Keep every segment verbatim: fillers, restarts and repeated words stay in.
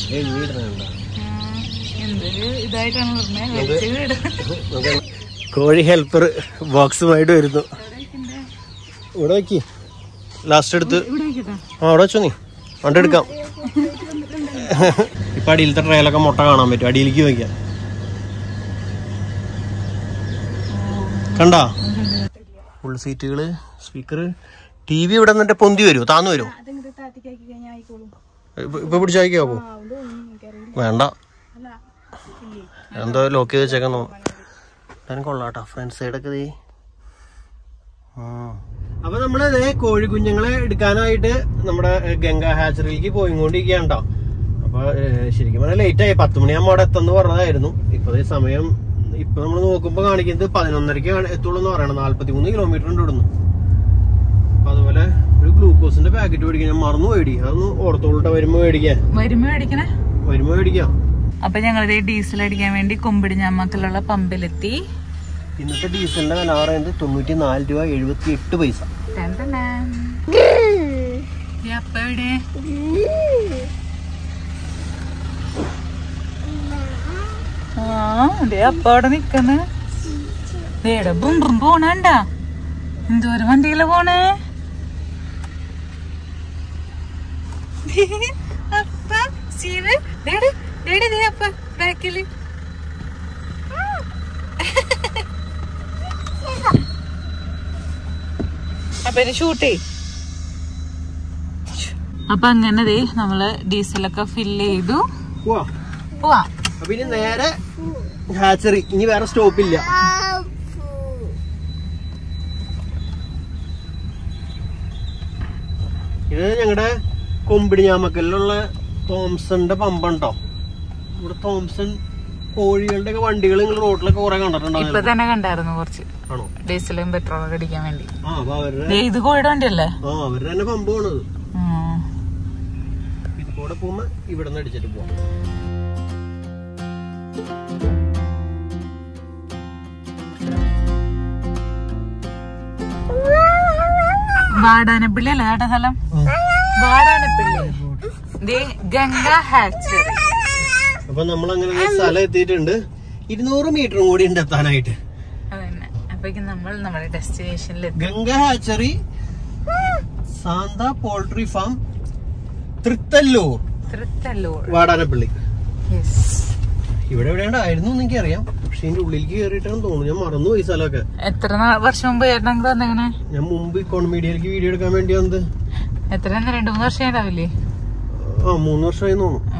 കോഴി ഹെൽപ്പർ ബോക്സുമായിട്ട് വരുന്നു. ഇവിടെ വെക്കി ലാസ്റ്റ് എടുത്ത് ആ അവിടെ വെച്ചോ നീ വണ്ടെടുക്കാം. ഇപ്പൊ അടിയിലത്തെ ട്രയലൊക്കെ മുട്ട കാണാൻ പറ്റും. അടിയിലേക്ക് വയ്ക്കാം. കണ്ടാ ഫുൾ സീറ്റുകള്, സ്പീക്കർ, ടി വി. ഇവിടെ നിന്നിട്ട് പൊന്തി വരുമോ താന്നു വരുമോ? ഇപ്പൊ പിടിച്ചായിക്കാവോ? വേണ്ട, എന്തോ ലോക്ക് ചെയ്ത് വെച്ചേക്കാൻ തോന്നുന്നു. കൊള്ളാട്ടോ ഫ്രണ്ട് സൈഡൊക്കെ ഇതേ. അപ്പൊ നമ്മള് കോഴി കുഞ്ഞുങ്ങളെ എടുക്കാനായിട്ട് നമ്മുടെ ഗംഗാ ഹാച്ചറിയിലേക്ക് പോയിക്കൊണ്ടിരിക്കുകയാണ് കേട്ടോ. അപ്പൊ ശരിക്കും പറഞ്ഞാൽ ലേറ്റ് ആയി. പത്ത് മണിയാകുമ്പോൾ അവിടെ എത്തുമെന്ന് പറഞ്ഞതായിരുന്നു. ഇപ്പൊ സമയം ഇപ്പൊ നമ്മൾ നോക്കുമ്പോ കാണിക്കുന്നത് പതിനൊന്നരക്ക് എത്തുള്ളൂ എന്ന് പറയണം. നാല്പത്തി മൂന്ന് കിലോമീറ്റർ ഉണ്ട് ഇവിടുന്ന്. അപ്പൊ അതുപോലെ ഒരു ഗ്ലൂക്കോസിന്റെ പാക്കറ്റ് മേടിക്കാൻ ഞാൻ മറന്നു മേടി. അതൊന്ന് ഓർത്തോളട്ടെ വരുമ്പോ മേടിക്കാൻ വരുമ്പോ മേടിക്കാം. അപ്പൊ ഞങ്ങളിത് ഡീസൽ അടിക്കാൻ വേണ്ടി കുമ്പിടിഞ്ഞാമക്കലുള്ള പമ്പിലെത്തി. ഇന്നത്തെ ഡീസലിന്റെ വില പറയുന്നത് തൊണ്ണൂറ്റി നാല് രൂപ എഴുപത്തി എട്ട് പൈസ. അപ്പ അവിടെ നിക്കുന്ന ബുംബും പോണണ്ട. എന്തോരം വണ്ടിയില പോണേ. അപ്പ സീവ് അപ്പ ബാക്കില് അപ്പൊ ഷൂട്ടേ. അപ്പൊ അങ്ങനെ നമ്മള് ഡീസലൊക്കെ ഫില്ല് ചെയ്തു പോവാ. അപ്പൊ ഇനി നേരെ ഹാച്ചറി. ഇനി വേറെ സ്റ്റോപ്പില്ല. ഇത് ഞങ്ങളുടെ കൊമ്പിടിഞ്ഞാമക്കലിലുള്ള തോംസന്റെ പമ്പുണ്ടോ. ഇവിടെ തോംസൺ കോഴികളുടെ ഒക്കെ വണ്ടികൾ നിങ്ങൾ റോഡിലൊക്കെ കുറെ കണ്ടിട്ടുണ്ടോ? ഇപ്പൊ തന്നെ കണ്ടായിരുന്നു കുറച്ച്. ആണോ? ഡീസലും പെട്രോളൊക്കെ അടിക്കാൻ വേണ്ടി. ആ അപ്പൊ അവരുടെ ഇത് കോഴിയുടെ വണ്ടിയല്ലേ? ആ അവരുടെ തന്നെ പമ്പ് പോണത്. ഇത് കൂടെ പോകുമ്പോ ഇവിടെ നിന്ന് അടിച്ചിട്ട് പോവാം. വാടാനപ്പള്ളി അല്ലേ ഏട്ടാ സ്ഥലം? വാടാനപ്പള്ളി ഗംഗാ ഹാച്ചറി. അപ്പൊ നമ്മൾ അങ്ങനെ സ്ഥലം എത്തിയിട്ടുണ്ട്. ഇരുന്നൂറ് മീറ്ററും കൂടി ഉണ്ട് എത്താനായിട്ട്. അതന്നെ. അപ്പോഴേക്കും നമ്മൾ നമ്മുടെ ഡെസ്റ്റിനേഷനിൽ Ganga hatchery, Santha poultry farm, Thrithallur Thrithallur Vadanappally. ഇവിടെ എവിടെയാണ്ടായിരുന്നു എനിക്കറിയാം. പക്ഷെ ഇതിന്റെ ഉള്ളിലേക്ക് കയറിയിട്ടാണ് തോന്നുന്നു. ഞാൻ മറന്നു പോയി സ്ഥലമൊക്കെ. എത്ര വർഷം മുമ്പ് വന്നെങ്ങനെ? ഞാൻ മുമ്പ് ഇക്കോണമീഡിയയിലേക്ക് വീഡിയോ എടുക്കാൻ വേണ്ടി വന്നത്. എത്ര രണ്ടു മൂന്ന് വർഷം ഉണ്ടാവില്ലേ? ആ മൂന്ന് വർഷമായി തോന്നുന്നു.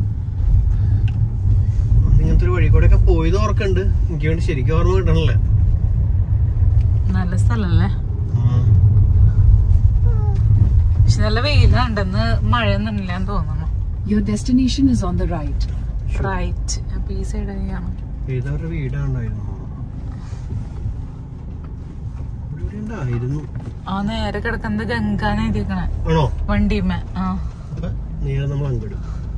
ഇങ്ങനത്തെ ഒരു വഴി കൂടെ ഒക്കെ പോയത് ഓർക്കുന്നുണ്ട്. എനിക്ക് വേണ്ടി ശരിക്കും ഓർമ്മ കിട്ടണല്ലേ. നല്ല സ്ഥലല്ലേ? പക്ഷെ നല്ല വെയിലുണ്ടെന്ന് മഴയൊന്നും ഇല്ലാന്ന് തോന്നുന്നു. Your destination is on the right. Right. അപ്പൊ ഈ സൈഡ് ആണ്. ഏതൊരു വീടാണ്ടായിരുന്നു. ആ നേരെ കിടക്കുന്നത് ഗംഗാന്ന് എഴുതിക്കണേ. ആണോ? വണ്ടിമേ. ആ നേരെ നമ്മൾ അങ്ങോട്ട്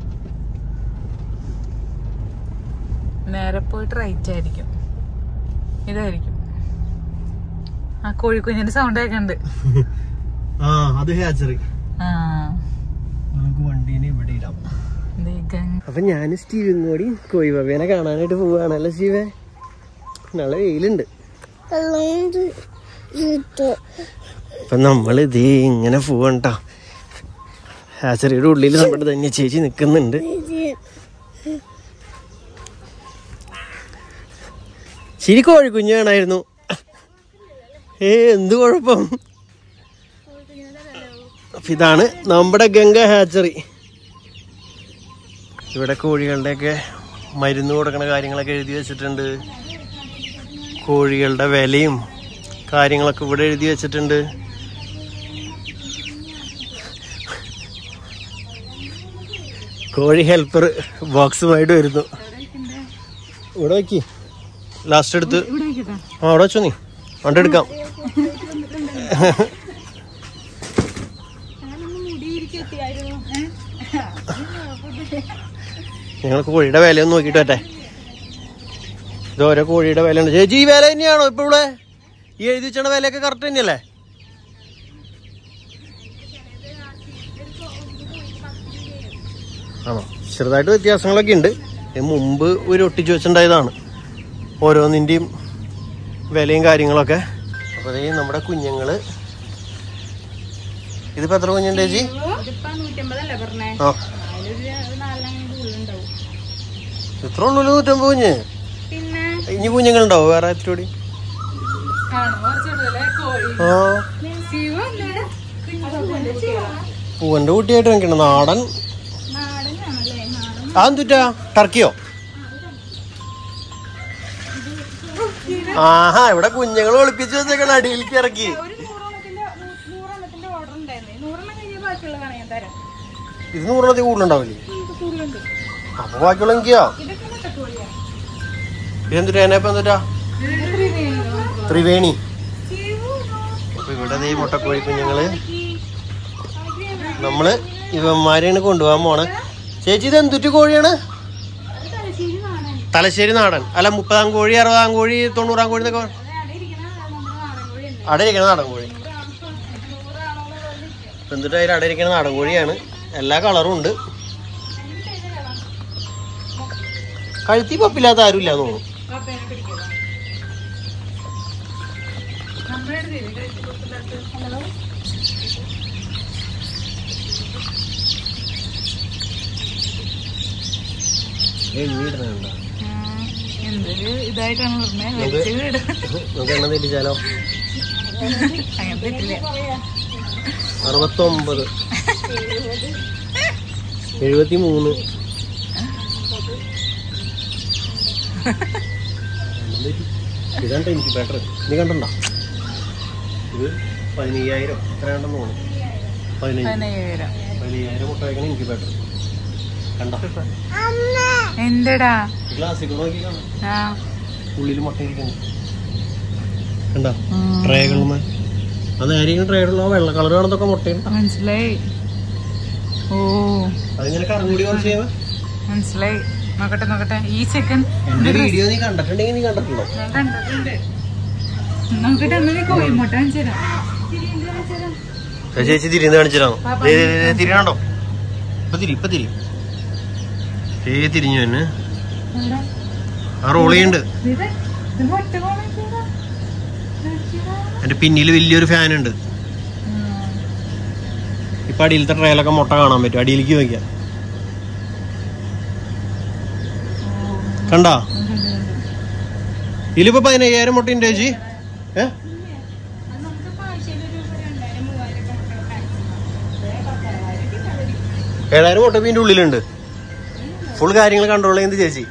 നേരെ പോയിട്ട് റൈറ്റ് ആയിരിക്കും. ഇതായിരിക്കും. ആ കോഴിക്കുഞ്ഞിന്റെ സൗണ്ട് കേൾക്കണ്ട്. അപ്പൊ ഞാൻ സ്റ്റീവും കൂടി കോഴിബാബേനെ കാണാനായിട്ട് പോവാണല്ലോ. സ്റ്റീവേ നല്ല വെയിലുണ്ട്. അപ്പൊ നമ്മളിത് ഇങ്ങനെ പോവണ്ടോ. ഹാച്ചറിയുടെ ഉള്ളിൽ നമ്മുടെ തന്നെ ചേച്ചി നിക്കുന്നുണ്ട്. ശരി കോഴിക്കുഞ്ഞ് വേണമായിരുന്നു. ഏ എന്ത് കുഴപ്പം. അപ്പൊ ഇതാണ് നമ്മുടെ ഗംഗാ ഹാച്ചറി. ഇവിടെ കോഴികളുടെയൊക്കെ മരുന്ന് കൊടുക്കുന്ന കാര്യങ്ങളൊക്കെ എഴുതി വെച്ചിട്ടുണ്ട്. കോഴികളുടെ വിലയും കാര്യങ്ങളൊക്കെ ഇവിടെ എഴുതി വെച്ചിട്ടുണ്ട്. കോഴി ഹെൽപ്പർ ബോക്സുമായിട്ട് വരുന്നു. ഇവിടെ വെക്കി ലാസ്റ്റ് എടുത്ത് ആ അവിടെ വെച്ചോ നീ വണ്ടെടുക്കാം. ഞങ്ങൾ കോഴിയുടെ വിലയൊന്നും നോക്കിട്ട് പറ്റേ. ഇത് ഓരോ കോഴിയുടെ വിലയുണ്ട്. ചേച്ചി ഈ വില തന്നെയാണോ ഇപ്പൊ ഇവിടെ ഈ എഴുതി വെച്ച വിലയൊക്കെ കറക്റ്റ് തന്നെയല്ലേ? ആണോ? ചെറുതായിട്ട് വ്യത്യാസങ്ങളൊക്കെ ഉണ്ട്. മുമ്പ് ഒരു ഒട്ടിച്ചു വെച്ചിട്ടുണ്ടായതാണ് ഓരോന്നിൻ്റെയും വിലയും കാര്യങ്ങളൊക്കെ. അപ്പോൾ ഈ നമ്മുടെ കുഞ്ഞുങ്ങള് ഇതിപ്പോ എത്ര കുഞ്ഞുണ്ട് ചേച്ചി? ആ ഇത്ര ഉള്ളൂ നൂറ്റമ്പത് കുഞ്ഞ്. ഇനി കുഞ്ഞുങ്ങളുണ്ടാവും വേറെ എത്രയോടി? ആ പൂവന്റെ കുട്ടിയായിട്ട് നിൽക്കണ നാടൻ. അതെന്തുറ്റാ ടർക്കിയോ? ആഹാ ഇവിടെ കുഞ്ഞുങ്ങൾ ഒളിപ്പിച്ച് വെച്ചേക്കണ അടിയിലേക്ക് ഇറക്കി. ഇത് നൂറെണ്ണത്തിൽ കൂടുതലുണ്ടാവില്ലേ? അപ്പൊ ബാക്കിയുള്ള എനിക്കോ? ഇതെന്തുട്ടാ? എന്നെ ഇപ്പൊ എന്തുട്ടാ? ത്രിവേണി. അപ്പൊ ഇവിടെ ഈ മുട്ടക്കോഴി കുഞ്ഞുങ്ങള് നമ്മള് ഇവന്മാരെയാണ് കൊണ്ടുപോകാൻ പോണെ. ചേച്ചി ഇത് എന്തുറ്റ് കോഴിയാണ്? തലശ്ശേരി നാടൻ. അല്ല മുപ്പതാം കോഴി, അറുപതാം കോഴി, തൊണ്ണൂറാം കോഴി എന്നൊക്കെ അടയിരിക്കണ നാടൻ കോഴി. എന്തിട്ട് അതിൽ അടയിരിക്കണ നാടൻ കോഴിയാണ്. എല്ലാ കളറും ഉണ്ട്. കഴുത്തി പപ്പില്ലാത്ത ആരും ഇല്ല തോന്നുന്നു. നമുക്ക് എണ്ണ തെറ്റിച്ചാലോ? അറുപത്തൊമ്പത്, എഴുപത്തി മൂന്ന്. ഇതാണ്ട എനിക്ക് ബെറ്റർ. നീ കണ്ടോ? ഇത് പതിനയ്യായിരം എത്രയാണ്ടെന്ന് തോന്നുന്നു. പതിനയ്യായിരം പതിനയ്യായിരം മുട്ട വയ്ക്കണം എനിക്ക് ബെറ്റർ. കണ്ടോ? എന്തടാ ഗ്ലാസ്സിൽ നോക്കി കാണാം. ഉള്ളിൽ മുട്ട ഇരിക്കുന്നു. കണ്ടോ ട്രേകളുമേ? അത് ആരെങ്കിലും ട്രേകളുള്ള വെള്ള കളർ കാണുന്നതൊക്കെ മുട്ടയുണ്ട്. മനസ്സിലായി. ഓ അതിങ്ങനെ കറങ്ങൂടി കുറച്ച് ചെയ്യാൻ മനസ്സിലായി. നോക്കട്ടെ നോക്കട്ടെ. ഈ സെക്കൻഡ് എന്റെ വീഡിയോ നീ കണ്ടിട്ടുണ്ടെങ്കിൽ നീ കണ്ടിട്ടുണ്ടോ? കണ്ടിട്ടുണ്ട്. നോക്കട്ടെ എന്നാ കോഴിമുട്ട കാണിച്ചുതരാം. ചേച്ചി തിരിഞ്ഞ് കാണിച്ചിരാണോ? തിരിയണോ? ഇപ്പൊ തിരി ഇപ്പൊ തിരി ഏ തിരിഞ്ഞു തന്നെ. ആ റോൾ ചെയ്യുന്നുണ്ട്. എന്റെ പിന്നിൽ വലിയൊരു ഫാൻ ഉണ്ട്. ഇപ്പൊ അടിയിലത്തെ ട്രയലൊക്കെ മുട്ട കാണാൻ പറ്റും. അടിയിലേക്ക് നോക്കിയാ കണ്ടാ? ഇതിലിപ്പോ പതിനയ്യായിരം മുട്ട ഉണ്ട് ചേച്ചി. ഏ ഏഴായിരം മുട്ട ഇതിന്റെ ഉള്ളിലുണ്ട്. ഫുൾ കാര്യങ്ങൾ കൺട്രോൾ ചെയ്യുന്നത് ചേച്ചി.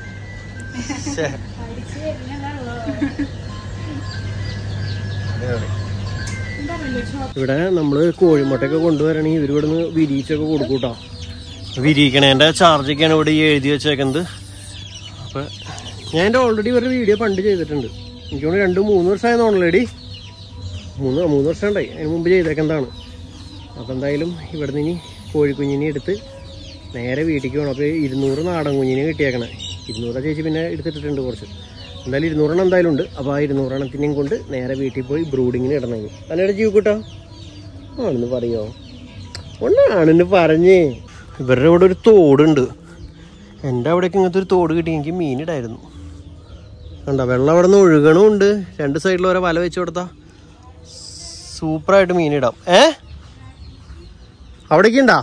ഇവിടെ നമ്മള് കോഴിമുട്ടയൊക്കെ കൊണ്ടുവരണെങ്കിൽ ഇവർ ഇവിടെ നിന്ന് വിരിയിച്ചൊക്കെ കൊടുക്കൂട്ടോ. വിരിയിക്കണേന്റെ ചാർജൊക്കെയാണ് ഇവിടെ ഈ എഴുതി വെച്ചേക്കുന്നത്. അപ്പൊ ഞാൻ എൻ്റെ ഓൾറെഡി ഒരു വീഡിയോ പണ്ട് ചെയ്തിട്ടുണ്ട്. എനിക്ക് തോന്നുന്നു രണ്ട് മൂന്ന് വർഷമായിരുന്നു ഓൾറെഡി. മൂന്ന് മൂന്ന് വർഷം ഉണ്ടായി. അതിന് മുമ്പ് ചെയ്തേക്കുന്നതാണ്. അപ്പം എന്തായാലും ഇവിടെ നിന്ന് ഇനി കോഴിക്കുഞ്ഞിനെ എടുത്ത് നേരെ വീട്ടിലേക്ക് വേണം. അപ്പോൾ ഇരുന്നൂറ് നാടൻ കുഞ്ഞിനെ കിട്ടിയേക്കണേ. ഇരുന്നൂറ് ചേച്ചി പിന്നെ എടുത്തിട്ടുണ്ട് കുറച്ച്. എന്തായാലും ഇരുന്നൂറെണ്ണം എന്തായാലും ഉണ്ട്. അപ്പോൾ ആ ഇരുന്നൂറെണ്ണത്തിനെയും കൊണ്ട് നേരെ വീട്ടിൽ പോയി ബ്രൂഡിങ്ങിന് ഇടണമെങ്കിൽ അല്ലയുടെ ജീവിക്കൂട്ടോ ആണെന്ന് പറയോ? ഒന്നാണെന്ന് പറഞ്ഞേ. ഇവരുടെ ഇവിടെ ഒരു തോടുണ്ട്. എൻ്റെ അവിടേക്ക് ഇങ്ങനത്തെ ഒരു തോട് കിട്ടി എനിക്ക് മീനിടായിരുന്നു. കണ്ടോ വെള്ളം അവിടെ നിന്ന് ഒഴുകണമുണ്ട്. രണ്ട് സൈഡിൽ ഓരോ വല വെച്ച് കൊടുത്താൽ സൂപ്പറായിട്ട് മീനിടാം. ഏ അവിടേക്ക് ഉണ്ടാ?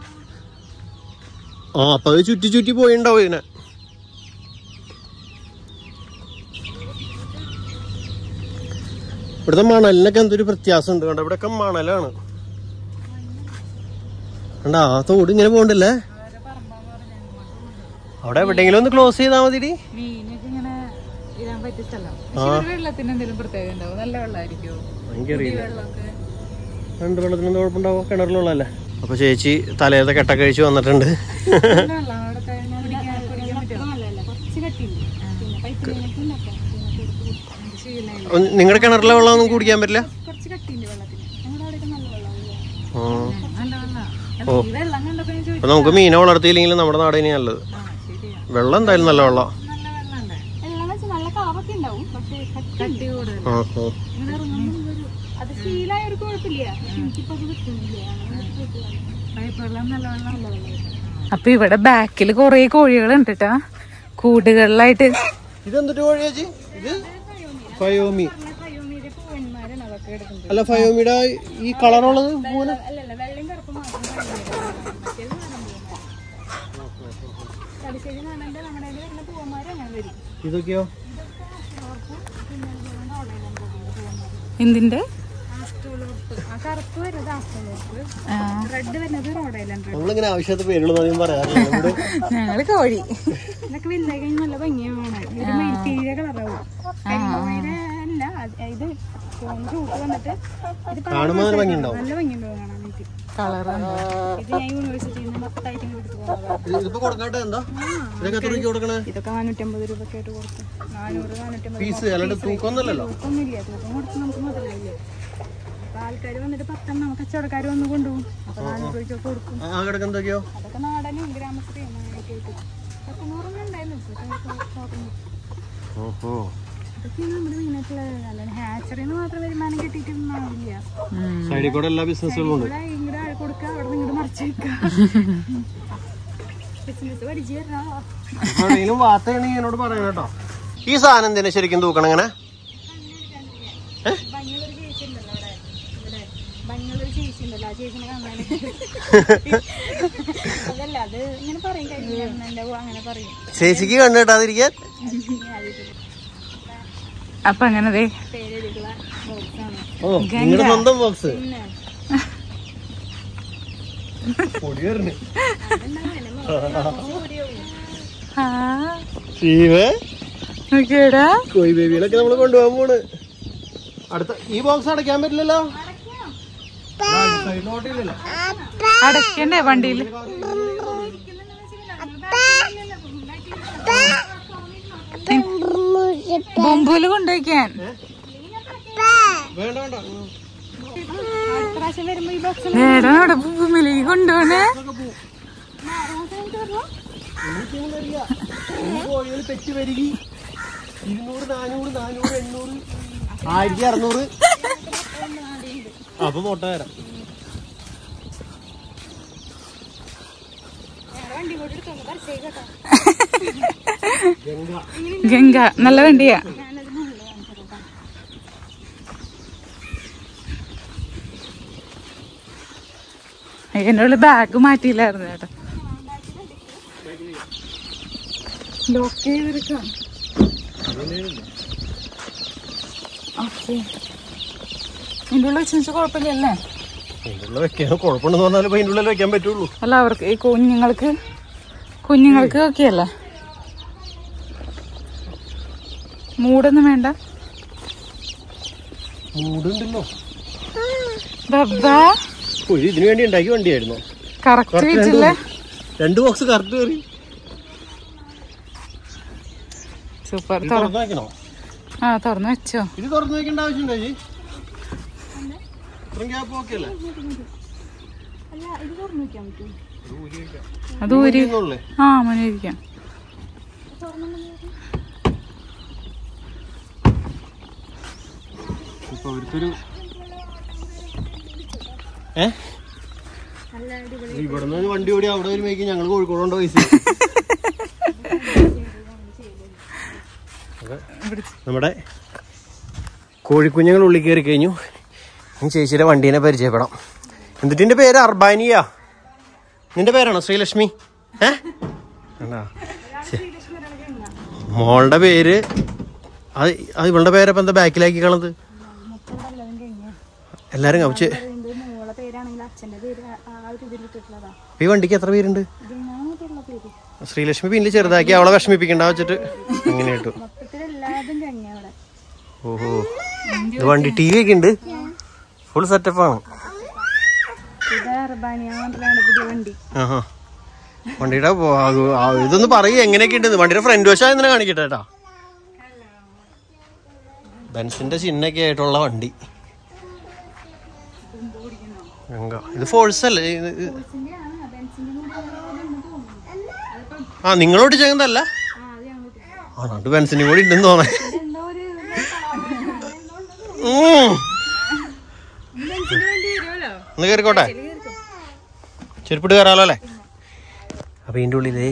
ആ അപ്പം അത് ചുറ്റി ചുറ്റി പോയിണ്ടാവും ഇതിനെ. ഇവിടുത്തെ മണലിനൊക്കെ എന്തൊരു വ്യത്യാസം ഉണ്ട്. കണ്ടോ ഇവിടെയൊക്കെ മണലാണ്. കണ്ടാ ആ തോട് ഇങ്ങനെ പോകണ്ടല്ലേ? അവിടെ എവിടെയെങ്കിലും ഒന്ന് ക്ലോസ് ചെയ്താൽ മതി. എനിക്കറിയില്ല രണ്ട് വെള്ളത്തിനൊന്നും കുഴപ്പമുണ്ടാവോ? കിണറിലുള്ളല്ലേ? അപ്പൊ ചേച്ചി തലേത്തെ കെട്ട കഴിച്ച് വന്നിട്ടുണ്ട്. നിങ്ങളുടെ കിണറിലെ വെള്ളം ഒന്നും കുടിക്കാൻ പറ്റില്ല? ഓ അപ്പൊ നമുക്ക് മീനെ വളർത്തിയില്ലെങ്കിലും നമ്മുടെ നാട് ഇനി നല്ലത്. വെള്ളം എന്തായാലും നല്ല വെള്ളം. അപ്പൊ ഇവിടെ ബാക്കിൽ കൊറേ കോഴികളുണ്ട് കേട്ടാ, കൂടുകളിലായിട്ട്. ഇതെന്തൊരു കോഴി ചേച്ചി? ഇത് ഫയോമി അല്ല, ഫയോമിയുടെ ഈ കളറുള്ളത് പൂന. ഇതൊക്കെയോ? എന്തിന്റെ? നമ്മളിങ്ങനെ ആവശ്യത്തെ പേരുള്ളൂ പറയാറില്ല. ഞങ്ങള് കോഴി ഇതൊക്കെ വലുതായി കഴിഞ്ഞാൽ നല്ല ഭംഗിയാണ്. ഇത് മെൽപ്പീര കളറാവും. കരിമീര അല്ല, ഇത് വന്നിട്ട് ഇത് കാണുമ്പോൾ നല്ല ഭംഗിയുണ്ടാവും. നല്ല ഭംഗിയുണ്ടാവും കാണാനായിട്ട്. ഇത് ഞാൻ യൂണിവേഴ്സിറ്റിയിൽ നിന്ന് മൊത്തമായിട്ട് കൊടുത്തു പോകുന്നത്. ഇതൊക്കെ നാനൂറ്റമ്പത് രൂപയ്ക്ക് ആയിട്ട് കൊടുക്കും. നാനൂറ് നാനൂറ്റമ്പത് തൂക്കൊന്നുമില്ലല്ലോ. തൂക്കൊന്നുമില്ല. തൂക്കം കൊടുത്ത് നമുക്ക് മുതലായില്ലേ. ആൾക്കാര് വന്നിട്ട് പത്തെണ്ണം കച്ചവടക്കാർ വന്ന് കൊണ്ടുപോകും. അപ്പൊ നാനൂറ് രൂപയ്ക്ക് കൊടുക്കും. അതൊക്കെ നാടനും ഗ്രാമശ്രീ അങ്ങനെയൊക്കെ ആയിട്ട് പത്തുനൂറൊന്നും ഉണ്ടായിരുന്നു. അതൊക്കെയാണ് നമ്മുടെ മെയിനായിട്ടുള്ള. അല്ലാതെ ഹാച്ചറിന്ന് മാത്രം വരുമാനം കിട്ടിയിട്ടൊന്നും ആവില്ല. ഇങ്ങോട്ട് ആൾ കൊടുക്കുക, അവിടെ നിന്ന് ഇങ്ങോട്ട് മറിച്ച് വെക്കുക. ബിസിനസ് പഠിച്ചു തരണോ? ഈ സാധനം എന്തിനാ ശരിക്കും തൂക്കണം ഇങ്ങനെ? ഭംഗിയുള്ളൊരു ചേച്ചി ഉണ്ടല്ലോ അവിടെ, ഇവിടെ ഭംഗിയുള്ളൊരു ചേച്ചി ഉണ്ടല്ലോ, ആ ചേച്ചിനെ കാണാൻ. അതല്ല, അത് ഇങ്ങനെ പറയും, കഴിഞ്ഞ അങ്ങനെ പറയും. ചേച്ചിക്ക് കണ്ടു കിട്ടാതിരിക്കാൻ. അപ്പൊ അങ്ങനെ പേരെഴുതുള്ള ബോക്സാണ്. ഓ, നിങ്ങളുടെ സ്വന്തം ബോക്സ്. കോഴി ബേബികളൊക്കെ നമ്മള് കൊണ്ടുപോകാൻ പോണ്. അടുത്ത ഈ ബോക്സ് അടയ്ക്കാൻ പറ്റില്ലല്ലോ. അടയ്ക്കണ്ടേ വണ്ടിയിൽ? ബൊമ്പൂല് കൊണ്ടുവയ്ക്കാൻ വേടാ അവിടെ ഭൂമിയിലേക്ക് കൊണ്ടുപോണേ. കോഴികൾ പെറ്റ് വരികി ഇരുന്നൂറ് നാനൂറ് നാനൂറ് എണ്ണൂറ് ആയിരത്തി അറുന്നൂറ്. അപ്പൊ മുട്ട തരാം. ഗംഗ നല്ല വണ്ടിയാ. അതിൻ്റെ ഉള്ളിൽ ബാഗ് മാറ്റിയില്ലായിരുന്നു ചേട്ടാ. ലോക്ക് ചെയ്തെടുക്കാം. ഓക്കെ, ഇതിൻ്റെ ഉള്ളിൽ വെച്ച് കുഴപ്പമില്ലല്ലേ? വെക്കാൻ കുഴപ്പമുണ്ടെന്ന് പറഞ്ഞാലും അതിൻ്റെ ഉള്ളിൽ വെക്കാൻ പറ്റുള്ളൂ. അല്ല, അവർക്ക് ഈ കുഞ്ഞുങ്ങൾക്ക് കുഞ്ഞുങ്ങൾക്ക് ഒക്കെ അല്ലേ? മൂടൊന്നും വേണ്ട. മൂടുണ്ടല്ലോ. ഇതിനു വേണ്ടി ഉണ്ടാക്കി വണ്ടിയായിരുന്നു. കറക്റ്റ് വെച്ചില്ലേ? രണ്ട് ബോക്സ് കറക്റ്റ് കയറി. സൂപ്പർ. വെക്കണോ? ആ, തുറന്നു വെച്ചോ. ഇത് തുറന്നു വെക്കേണ്ട ആവശ്യമുണ്ടോ ചേച്ചി? ഗ്യാപ്പ് ഓക്കെ അല്ലേ? അത് ഊരി. ആ, മുന്നിരിക്കാം. ഇപ്പൊ അവർക്കൊരു ഏ ഇവിടുന്ന് വണ്ടി ഓടി അവിടെ വരുമ്പോഴേക്കും ഞങ്ങൾ കോഴിക്കോട് കൊണ്ട് പൈസ. നമ്മുടെ കോഴിക്കുഞ്ഞുങ്ങൾ ഉള്ളിൽ കയറി കഴിഞ്ഞു. ചേച്ചിയുടെ വണ്ടീനെ പരിചയപ്പെടാം. എന്നിട്ട് നിന്റെ പേര് അർബാനിയ. നിന്റെ പേരാണോ ശ്രീലക്ഷ്മി? ഏ മോളുടെ പേര് അത് അത് ഇവളുടെ പേരപ്പം എന്താ ബാക്കിലാക്കി കളത്? എല്ലാരും കവച്ച്. ഈ വണ്ടിക്ക് എത്ര പേരുണ്ട്? ശ്രീലക്ഷ്മി പിന്നെ ചെറുതാക്കി അവളെ വിഷമിപ്പിക്കണ്ട വെച്ചിട്ട് അങ്ങനെ ഇട്ടു. ഓഹോ, ഇത് വണ്ടി ടി വി ഒക്കെ ഉണ്ട്. ഫുൾ സെറ്റപ്പാണ്. വണ്ടിയുടെ ഇതൊന്ന് പറയൂ, എങ്ങനെയൊക്കെ ഉണ്ട് വണ്ടിയുടെ ഫ്രണ്ട് വശം എന്തിനാ കാണിക്കട്ടെ കേട്ടാ. ബെൻസിന്റെ ചിഹ്നൊക്കെ ആയിട്ടുള്ള വണ്ടി. ഇത് ഫോഴ്സ് അല്ലേ? ആ, നിങ്ങളോട്ട് ചെയ്യുന്നതല്ല. ആ, നാട്ടു ബെൻസിന്റെ കൂടി ഉണ്ടെന്ന് തോന്നേ. ഒന്ന് കയറിക്കോട്ടെ, ചെരുപ്പിട്ട് കയറാലോ അല്ലേ? അപ്പൊ ഇതിന്റെ ഉള്ളിലേ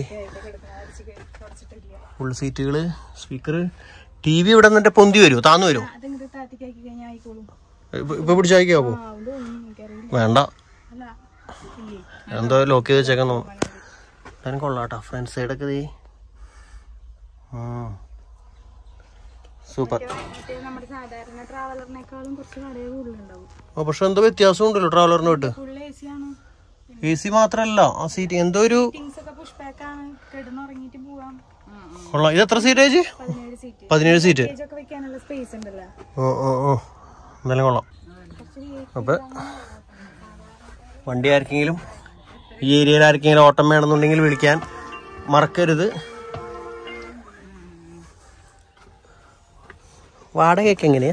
ഫുൾ സീറ്റുകള്, സ്പീക്കർ, ടി വി ഇവിടെ നിന്നിട്ട് പൊന്തി വരുമോ, താന്നു വരുമോ? ഇപ്പൊ പിടിച്ചായിക്കാവോ? വേണ്ട, എന്തോ ലോക്ക് ചെയ്ത് വെച്ചേക്കാൻ തോന്നുന്നു. എന്തായാലും കൊള്ളാട്ടോ. ഫ്രണ്ട് സൈഡൊക്കെ ഇതേ സൂപ്പർ. ഓ പക്ഷെ എന്തോ വ്യത്യാസം ഉണ്ടല്ലോ ട്രാവലറിന് വിട്ട്. എ സി മാത്രല്ല ആ സീറ്റ് എന്തോ ഒരു കൊള്ളാം. ഇത് എത്ര സീറ്റ് ചേച്ചി? പതിനേഴ് സീറ്റ്. ഓ ഓ ഓ എന്തായാലും കൊള്ളാം. അപ്പൊ വണ്ടി ആർക്കെങ്കിലും ഈ ഏരിയയിൽ ആർക്കെങ്കിലും ഓട്ടം വേണമെന്നുണ്ടെങ്കിൽ വിളിക്കാൻ മറക്കരുത്. വാടകയൊക്കെ എങ്ങനെയാ?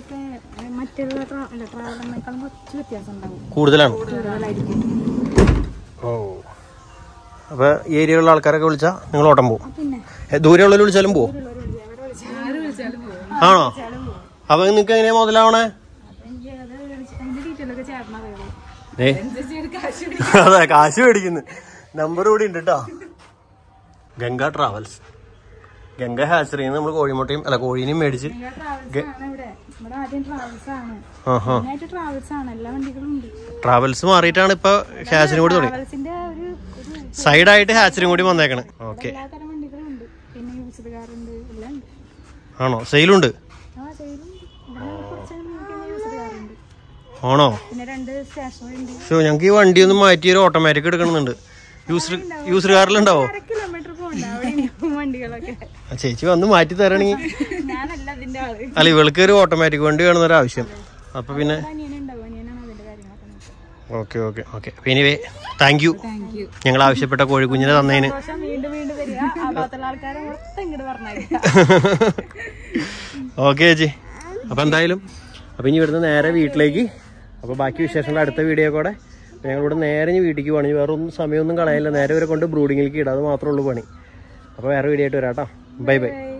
കൂടുതലാണ്. ഓ അപ്പൊ ഈ ഏരിയയിലുള്ള ആൾക്കാരൊക്കെ വിളിച്ചാ നിങ്ങൾ ഓട്ടം പോകും? ദൂരെയുള്ളവർ വിളിച്ചാലും പോവും? ആണോ? അപ്പൊ നിങ്ങക്ക് എങ്ങനെയാ മുതലാവണേ? അതെ, കാശ് മേടിക്കുന്നു. നമ്പർ കൂടി ഉണ്ട് കേട്ടോ. ഗംഗ ട്രാവൽസ്, ഗംഗ ഹാച്ചറിന്ന് നമ്മൾ കോഴിമുട്ടയും അല്ല കോഴീനെയും മേടിച്ച് ട്രാവൽസ് മാറിയിട്ടാണ് ഇപ്പൊ ഹാച്ചറിയും കൂടി തുടങ്ങി. സൈഡായിട്ട് ഹാച്ചറിയും കൂടി വന്നേക്കണ്. ഓക്കെ ആണോ? സെയിലുണ്ട് ആണോ? സോ ഞങ്ങക്ക് ഈ വണ്ടി ഒന്ന് മാറ്റി ഒരു ഓട്ടോമാറ്റിക് എടുക്കണമെന്നുണ്ട്. യൂസർ യൂസർ കാറിലുണ്ടാവോ? ചേച്ചി വന്ന് മാറ്റി തരണെങ്കിൽ. അല്ല ഇവൾക്ക് ഒരു ഓട്ടോമാറ്റിക് വണ്ടി വേണമെന്നൊരു ആവശ്യം. അപ്പൊ പിന്നെ okay okay okay anyway thank you ഞങ്ങൾ ആവശ്യപ്പെട്ട കോഴിക്കുഞ്ഞിനെ തന്നതിന്. ഓക്കെ ചേച്ചി. അപ്പൊ എന്തായാലും അപ്പൊ ഇനി ഇവിടുന്ന് നേരെ വീട്ടിലേക്ക്. അപ്പോൾ ബാക്കി വിശേഷങ്ങൾ അടുത്ത വീഡിയോ കൂടെ. ഞങ്ങളിവിടെ നേരെ ഇനി വീട്ടിലേക്ക് പോകണം. വേറെ ഒന്നും സമയമൊന്നും കളയില്ല. നേരെ വരെ കൊണ്ട് ബ്രൂഡിങ്ങിലേക്ക് ഇടാം. അത് മാത്രമേ ഉള്ളൂ പണി. അപ്പോൾ വേറെ വീഡിയോ ആയിട്ട് വരാം കേട്ടോ. Bye by.